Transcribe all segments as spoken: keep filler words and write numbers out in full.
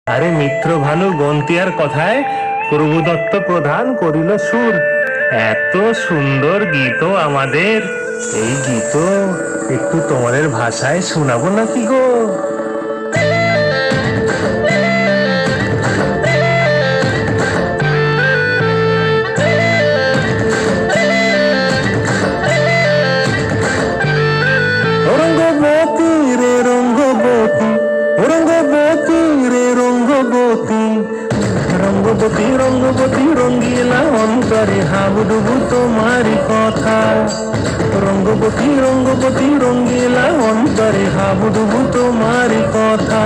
আরে মিত্র ভানু গন্তিয়ার কথায় প্রভুদত্ত প্রধান করিল সুর। এত সুন্দর গীত আমাদের, এই গীত একটু তোমাদের ভাষায় শোনাবো নাকি গো? রঙ্গবতী রে রঙ্গবতী, রঙ্গবতী রে রঙ্গবতী, রঙ্গবতী রঙ্গবতী রঙ্গিলা অন্তরে হাবুডুবু তোমারি কথা। রঙ্গবতী রঙ্গবতী রঙ্গিলা অন্তরে হাবুডুবু তোমারি কথা।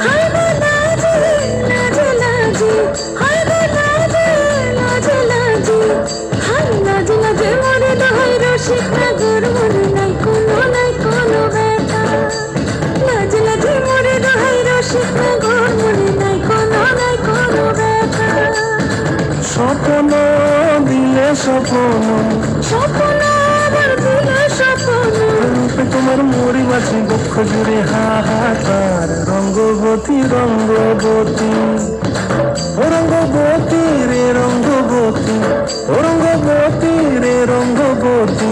স্বপ্ন দিলে স্বপ্ন, স্বপ্ন দিলে স্বপ্ন, রূপে তোমার মরি বাঁচি বক্ষ জুড়ে হাহাকার। রঙ্গবতী রঙ্গবতী, রঙ্গবতী রে রঙ্গবতী, রঙ্গবতী রে রঙ্গবতী।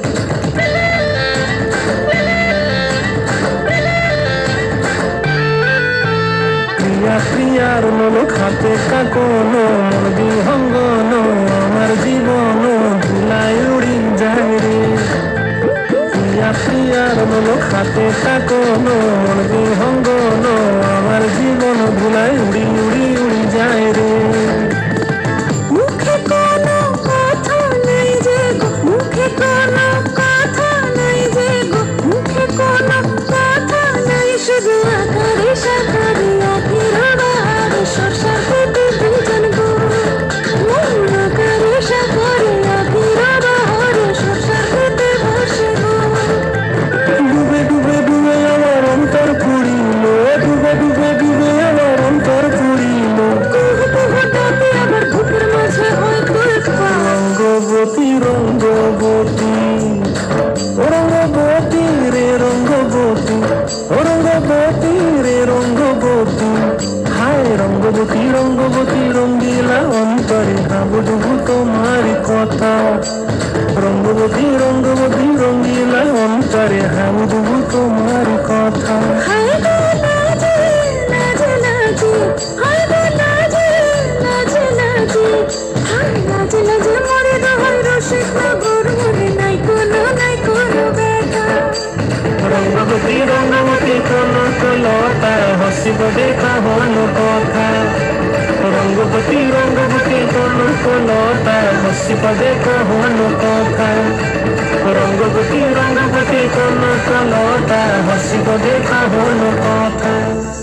প্রিয়ার মনোক হাতে কাকন, মন বিহঙ্গন আমার জীবন ধুলায় উড়ি যায় রে। প্রিয়া প্রিয়ার মনোক হাতে কাকন, মন বিহঙ্গন আমার জীবন ধুলায় উড়ি উড়ি উড়ি যায় রে। মুখে কোনো কথা নাই যে গো, মুখে কোনো কথা নাই যে গো, মুখে কোনো কথা নাই, শুধু আকারে সাকারে রঙ্গবতী রঙ্গবতী, রঙ্গবতী রে রঙ্গবতী, রঙ্গবতী রে রঙ্গবতী। হায় রঙ্গবতী রঙ্গবতী রঙ্গিলা অন্তরে হাবুডুবু তোমারি কথা। রঙ্গবতী রঙ্গবতী রঙ্গিলা অন্তরে হাবুডুবু তোমারি কথা। রঙ্গবতী রঙ্গবতী কোন লতা হসিব দেখা হন কথা। রঙ্গবতী রঙ্গবতী কোন লতা হসিব দেখা হন কথা। রঙ্গবতী রঙ্গবতী কোন লতা হসিব দেখা হন কথা।